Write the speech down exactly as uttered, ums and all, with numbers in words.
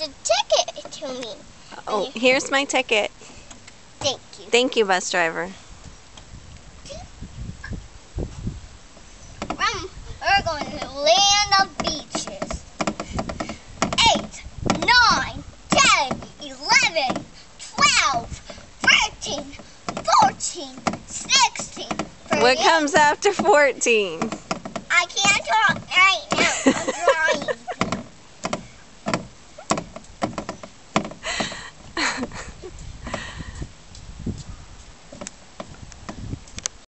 the ticket to me. Oh, here's my ticket. Thank you. Thank you, bus driver. Um, we're going to the land of beaches. Eight, nine, ten, eleven, twelve, thirteen, fourteen, sixteen. What comes after fourteen? I can't talk.